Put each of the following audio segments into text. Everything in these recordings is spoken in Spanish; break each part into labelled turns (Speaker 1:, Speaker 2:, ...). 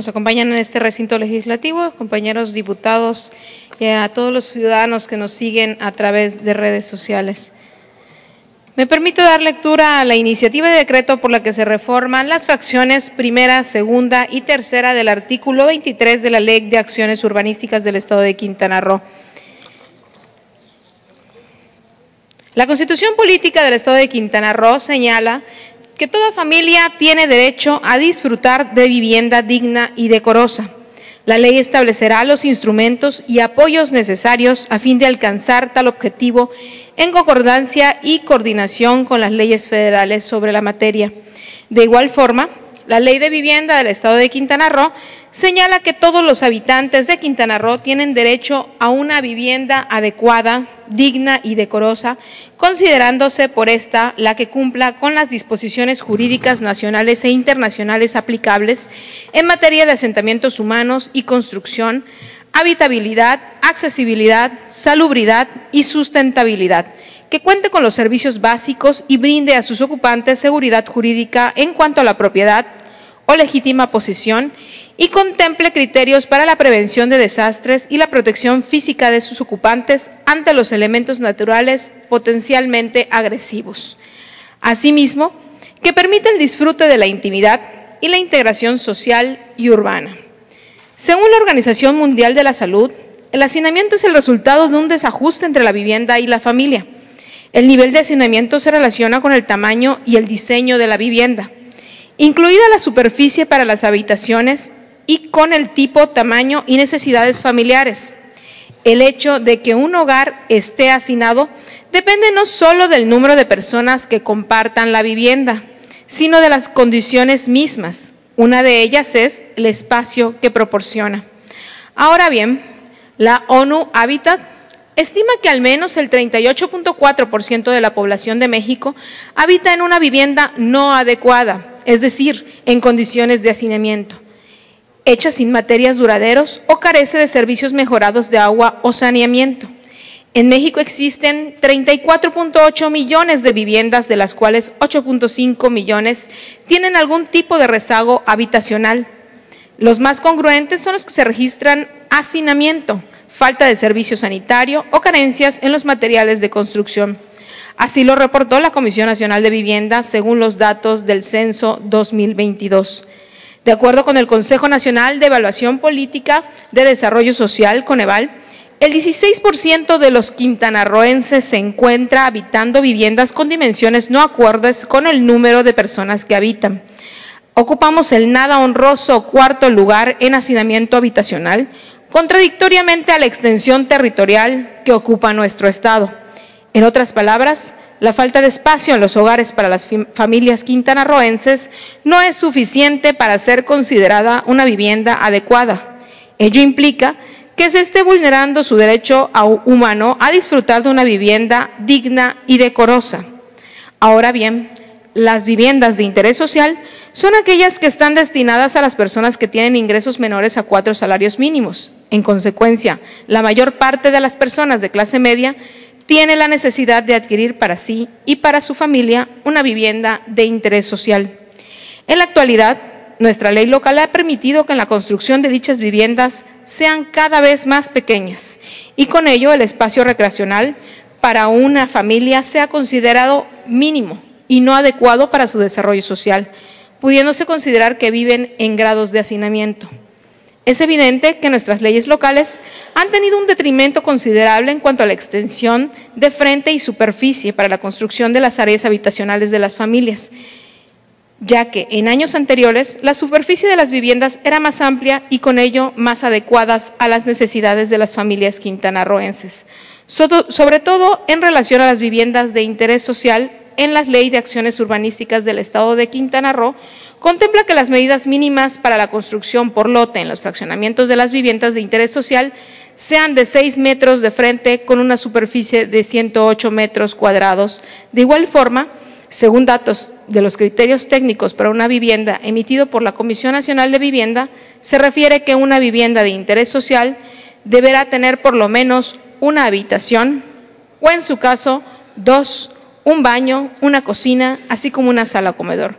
Speaker 1: nos acompañan en este recinto legislativo, compañeros diputados, a todos los ciudadanos que nos siguen a través de redes sociales. Me permito dar lectura a la iniciativa de decreto por la que se reforman las fracciones primera, segunda y tercera del artículo 23 de la Ley de Acciones Urbanísticas del Estado de Quintana Roo. La Constitución Política del Estado de Quintana Roo señala que toda familia tiene derecho a disfrutar de vivienda digna y decorosa. La ley establecerá los instrumentos y apoyos necesarios a fin de alcanzar tal objetivo en concordancia y coordinación con las leyes federales sobre la materia. De igual forma, la Ley de Vivienda del Estado de Quintana Roo señala que todos los habitantes de Quintana Roo tienen derecho a una vivienda adecuada, digna y decorosa, considerándose por esta la que cumpla con las disposiciones jurídicas nacionales e internacionales aplicables en materia de asentamientos humanos y construcción, habitabilidad, accesibilidad, salubridad y sustentabilidad, que cuente con los servicios básicos y brinde a sus ocupantes seguridad jurídica en cuanto a la propiedad o legítima posesión y contemple criterios para la prevención de desastres y la protección física de sus ocupantes ante los elementos naturales potencialmente agresivos. Asimismo, que permita el disfrute de la intimidad y la integración social y urbana. Según la Organización Mundial de la Salud, el hacinamiento es el resultado de un desajuste entre la vivienda y la familia. El nivel de hacinamiento se relaciona con el tamaño y el diseño de la vivienda, incluida la superficie para las habitaciones y con el tipo, tamaño y necesidades familiares. El hecho de que un hogar esté hacinado depende no solo del número de personas que compartan la vivienda, sino de las condiciones mismas. Una de ellas es el espacio que proporciona. Ahora bien, la ONU Habitat estima que al menos el 38.4% de la población de México habita en una vivienda no adecuada, es decir, en condiciones de hacinamiento, hecha sin materias duraderos o carece de servicios mejorados de agua o saneamiento. En México existen 34.8 millones de viviendas, de las cuales 8.5 millones tienen algún tipo de rezago habitacional. Los más congruentes son los que se registran hacinamiento, falta de servicio sanitario o carencias en los materiales de construcción. Así lo reportó la Comisión Nacional de Vivienda según los datos del Censo 2022. De acuerdo con el Consejo Nacional de Evaluación Política de Desarrollo Social, Coneval, el 16% de los quintanarroenses se encuentra habitando viviendas con dimensiones no acordes con el número de personas que habitan. Ocupamos el nada honroso cuarto lugar en hacinamiento habitacional, contradictoriamente a la extensión territorial que ocupa nuestro estado. En otras palabras, la falta de espacio en los hogares para las familias quintanarroenses no es suficiente para ser considerada una vivienda adecuada. Ello implica que se esté vulnerando su derecho humano a disfrutar de una vivienda digna y decorosa. Ahora bien, las viviendas de interés social son aquellas que están destinadas a las personas que tienen ingresos menores a 4 salarios mínimos. En consecuencia, la mayor parte de las personas de clase media tiene la necesidad de adquirir para sí y para su familia una vivienda de interés social. En la actualidad, nuestra ley local ha permitido que en la construcción de dichas viviendas sean cada vez más pequeñas y con ello el espacio recreacional para una familia sea considerado mínimo y no adecuado para su desarrollo social, pudiéndose considerar que viven en grados de hacinamiento. Es evidente que nuestras leyes locales han tenido un detrimento considerable en cuanto a la extensión de frente y superficie para la construcción de las áreas habitacionales de las familias, ya que en años anteriores la superficie de las viviendas era más amplia y con ello más adecuadas a las necesidades de las familias quintanarroenses, sobre todo en relación a las viviendas de interés social. En la Ley de Acciones Urbanísticas del Estado de Quintana Roo contempla que las medidas mínimas para la construcción por lote en los fraccionamientos de las viviendas de interés social sean de 6 metros de frente con una superficie de 108 metros cuadrados. De igual forma, según datos de los criterios técnicos para una vivienda emitido por la Comisión Nacional de Vivienda, se refiere que una vivienda de interés social deberá tener por lo menos una habitación o, en su caso, 2, un baño, una cocina, así como una sala comedor.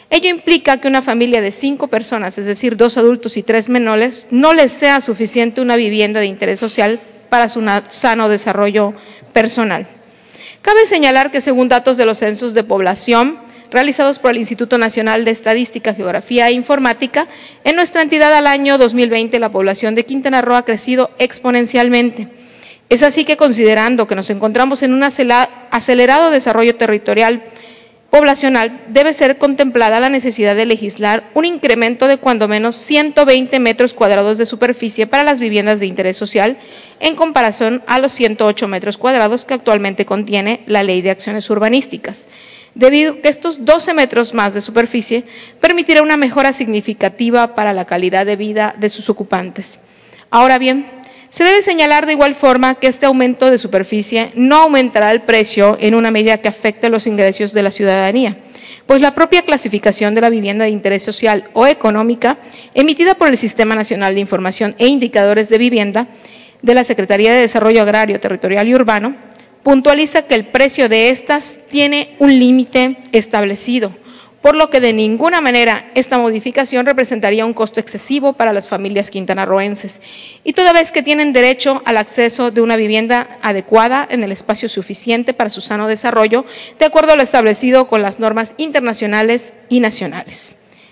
Speaker 1: Ello implica que una familia de 5 personas, es decir, 2 adultos y 3 menores, no les sea suficiente una vivienda de interés social para su sano desarrollo personal. Cabe señalar que según datos de los censos de población realizados por el Instituto Nacional de Estadística, Geografía e Informática, en nuestra entidad al año 2020 la población de Quintana Roo ha crecido exponencialmente. Es así que, considerando que nos encontramos en un acelerado desarrollo territorial poblacional, debe ser contemplada la necesidad de legislar un incremento de cuando menos 120 metros cuadrados de superficie para las viviendas de interés social en comparación a los 108 metros cuadrados que actualmente contiene la Ley de Acciones Urbanísticas, debido a que estos 12 metros más de superficie permitirá una mejora significativa para la calidad de vida de sus ocupantes. Ahora bien, se debe señalar de igual forma que este aumento de superficie no aumentará el precio en una medida que afecte los ingresos de la ciudadanía, pues la propia clasificación de la vivienda de interés social o económica, emitida por el Sistema Nacional de Información e Indicadores de Vivienda de la Secretaría de Desarrollo Agrario, Territorial y Urbano, puntualiza que el precio de estas tiene un límite establecido, por lo que de ninguna manera esta modificación representaría un costo excesivo para las familias quintanarroenses, y toda vez que tienen derecho al acceso de una vivienda adecuada en el espacio suficiente para su sano desarrollo, de acuerdo a lo establecido con las normas internacionales y nacionales.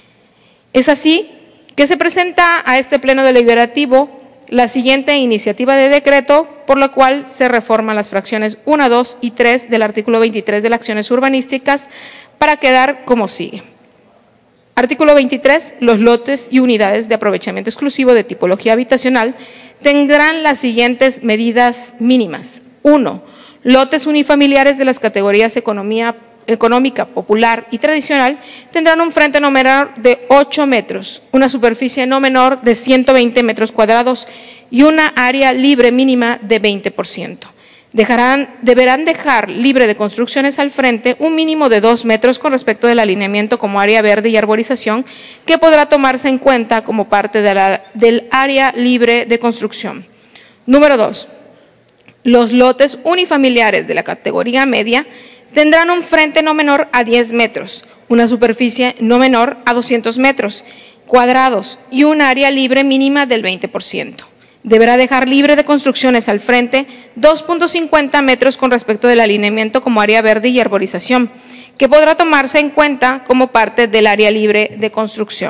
Speaker 1: Es así que se presenta a este Pleno Deliberativo la siguiente iniciativa de decreto, por la cual se reforman las fracciones 1, 2 y 3 del artículo 23 de las acciones urbanísticas para quedar como sigue. Artículo 23. Los lotes y unidades de aprovechamiento exclusivo de tipología habitacional tendrán las siguientes medidas mínimas. 1. Lotes unifamiliares de las categorías económica, popular y tradicional tendrán un frente no menor de 8 metros, una superficie no menor de 120 metros cuadrados y una área libre mínima de 20%. Deberán dejar libre de construcciones al frente un mínimo de 2 metros con respecto del alineamiento como área verde y arborización, que podrá tomarse en cuenta como parte del área libre de construcción. Número 2. Los lotes unifamiliares de la categoría media tendrán un frente no menor a 10 metros, una superficie no menor a 200 metros cuadrados y un área libre mínima del 20%. Deberá dejar libre de construcciones al frente 2.50 metros con respecto del alineamiento como área verde y arborización, que podrá tomarse en cuenta como parte del área libre de construcción.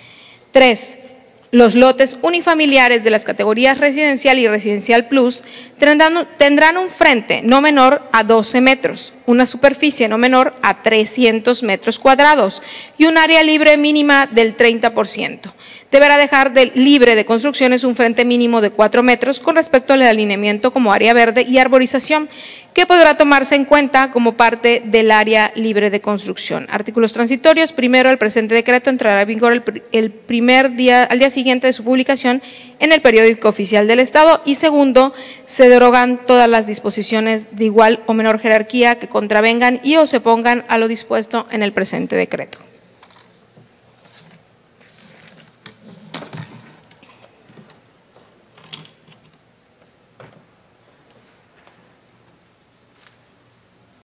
Speaker 1: 3. Los lotes unifamiliares de las categorías residencial y residencial plus tendrán un frente no menor a 12 metros, una superficie no menor a 300 metros cuadrados y un área libre mínima del 30%. Deberá dejar libre de construcciones un frente mínimo de 4 metros con respecto al alineamiento como área verde y arborización, que podrá tomarse en cuenta como parte del área libre de construcción. Artículos transitorios. Primero, el presente decreto entrará en vigor al día siguiente de su publicación en el periódico oficial del Estado, y segundo, se derogan todas las disposiciones de igual o menor jerarquía que contravengan y o se opongan a lo dispuesto en el presente decreto.